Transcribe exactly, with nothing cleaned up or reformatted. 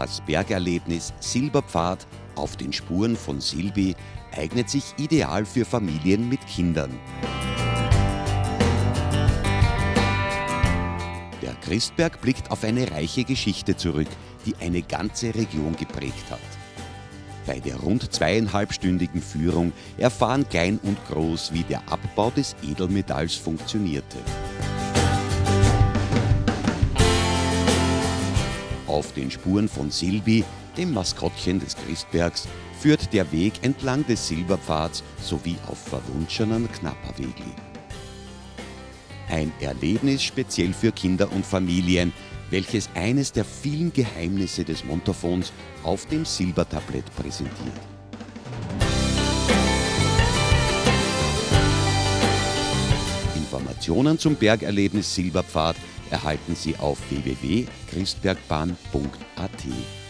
Das Bergerlebnis Silberpfad auf den Spuren von Silbi eignet sich ideal für Familien mit Kindern. Der Christberg blickt auf eine reiche Geschichte zurück, die eine ganze Region geprägt hat. Bei der rund zweieinhalbstündigen Führung erfahren Klein und Groß, wie der Abbau des Edelmetalls funktionierte. Auf den Spuren von Silbi, dem Maskottchen des Christbergs, führt der Weg entlang des Silberpfads sowie auf verwunschenen Knapperwegli. Ein Erlebnis speziell für Kinder und Familien, welches eines der vielen Geheimnisse des Montafons auf dem Silbertablett präsentiert. Informationen zum Bergerlebnis Silberpfad erhalten Sie auf w w w punkt christbergbahn punkt a t.